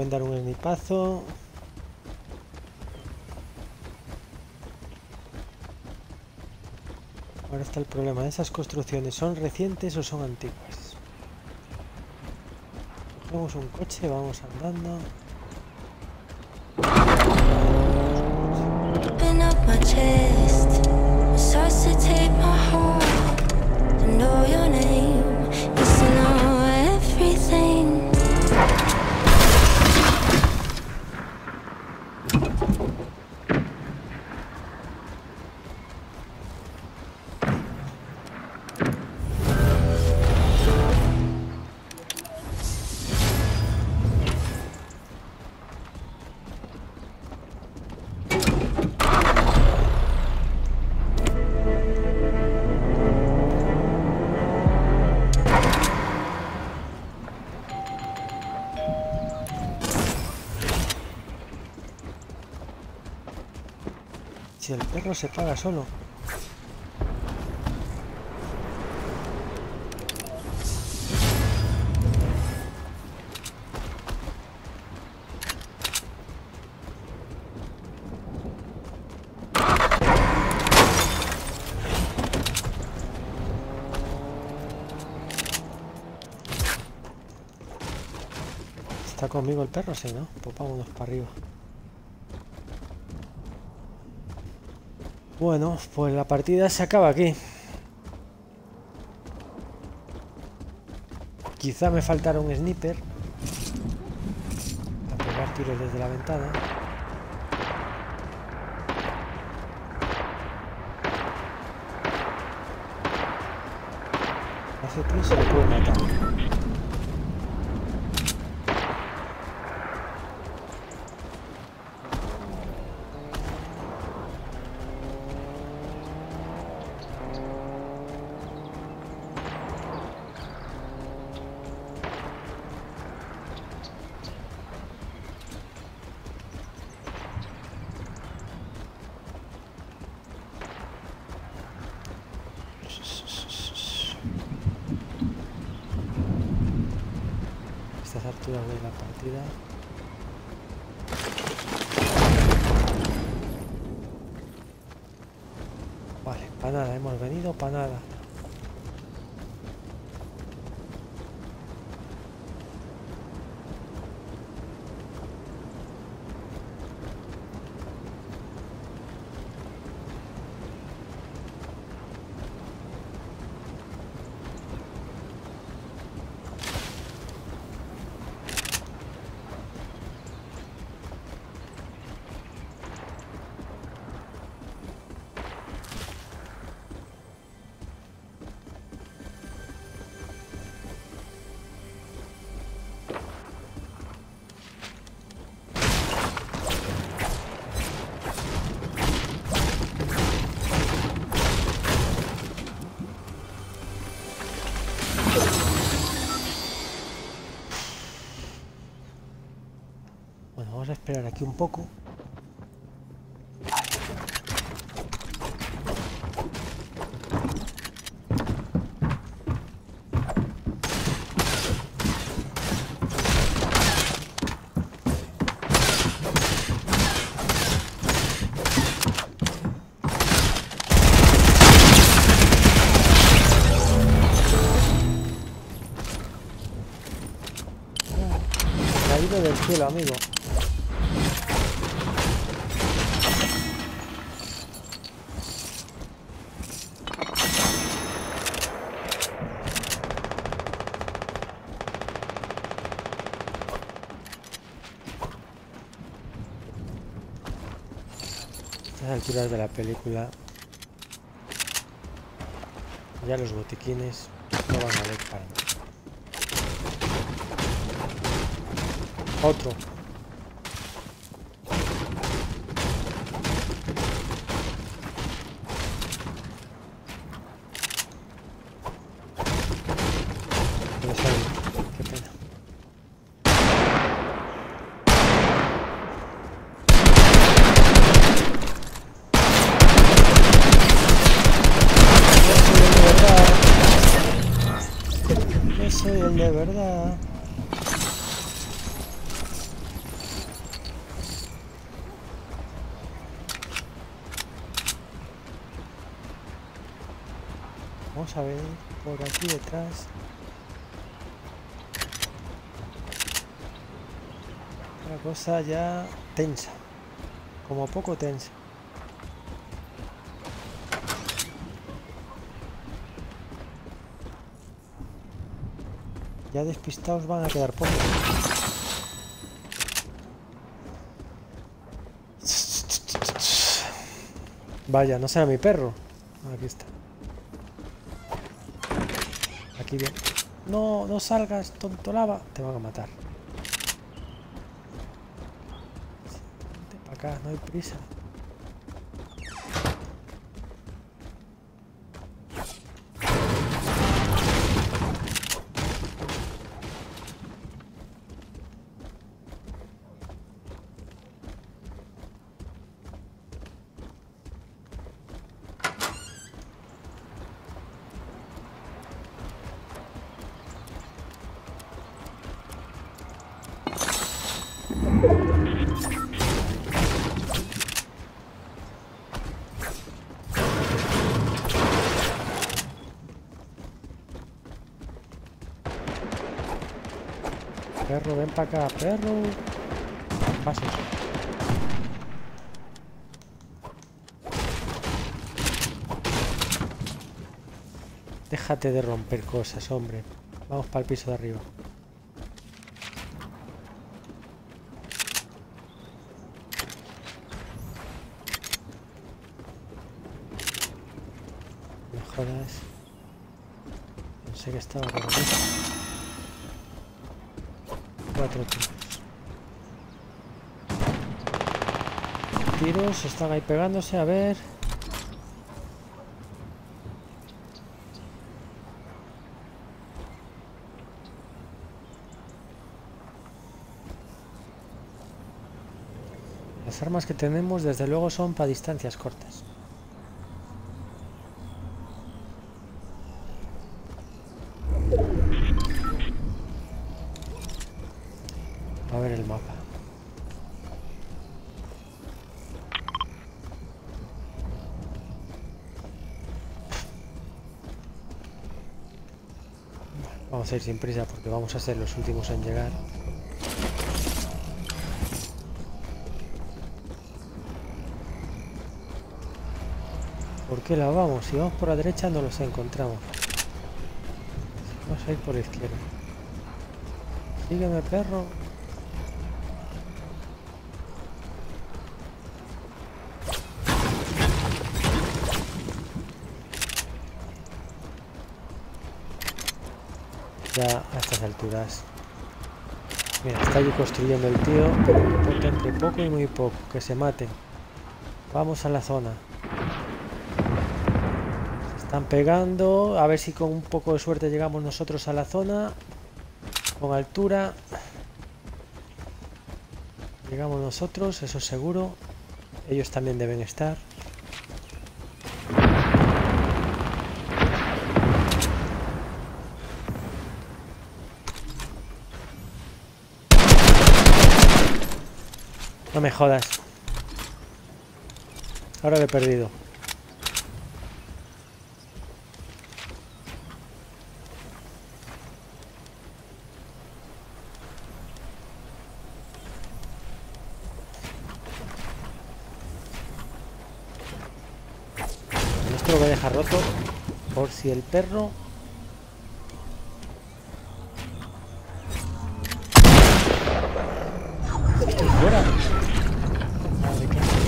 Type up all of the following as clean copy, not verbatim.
pueden dar un snipazo. Ahora está el problema. ¿Esas construcciones son recientes o son antiguas? Cogemos un coche, vamos andando. Open up my chest, resuscitate my heart, to know your name is to know everything. Si el perro se paga solo. ¿Está conmigo el perro? Sí, ¿no? Pues vámonos para arriba. Bueno, pues la partida se acaba aquí. Quizá me faltara un sniper a pegar tiros desde la ventana. Hace tres se le puede matar. Estas alturas de la partida. Vale, para nada, hemos venido para nada. Bueno, vamos a esperar aquí un poco. Caído del cielo, amigo. A estas alturas de la película ya los botiquines no van a valer para nada. Otro. Me sale. Qué pena. Yo soy el de verdad. Vamos a ver por aquí detrás. Una cosa ya tensa. Como poco tensa. Ya despistados van a quedar pocos. Vaya, no será mi perro. Aquí está. Aquí bien. No, no salgas, tonto lava. Te van a matar. Vente para acá, no hay prisa. Perro, ven para acá, perro. Pasos. Déjate de romper cosas, hombre. Vamos para el piso de arriba. No me jodas. No sé qué estaba por aquí. 4 tiros. Tiros están ahí pegándose, a ver. Las armas que tenemos desde luego son para distancias cortas. A ver el mapa. Vamos a ir sin prisa porque vamos a ser los últimos en llegar. ¿Por qué la vamos? Si vamos por la derecha no los encontramos. Vamos a ir por la izquierda. Sígueme, perro. Ya a estas alturas. Mira, está allí construyendo el tío, pero me importa entre poco y muy poco. Que se maten. Vamos a la zona. Se están pegando. A ver si con un poco de suerte llegamos nosotros a la zona. Con altura. Llegamos nosotros, eso seguro. Ellos también deben estar. No me jodas. Ahora lo he perdido. Esto lo voy a dejar roto por si el perro... Estoy fuera. Madre que se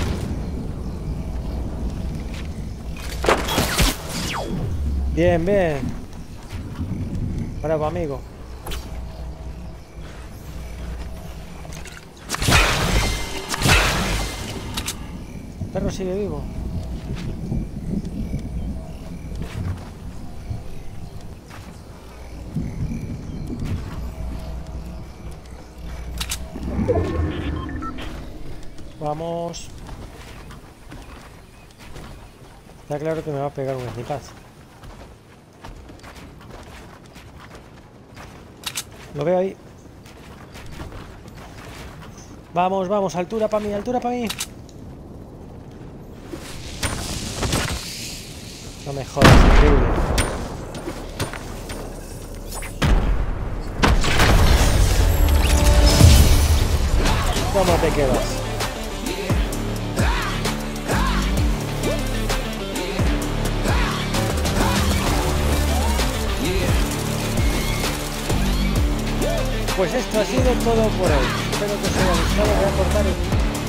vaya. Bien, bien. Bravo, amigo. El perro sigue vivo. Vamos. Está claro que me va a pegar un snipazo. Lo veo ahí. Vamos, vamos, altura para mí, altura para mí. No me jodas, increíble. ¿Cómo te quedas? Pues esto ha sido todo por hoy. Espero que os haya gustado. Voy a cortar el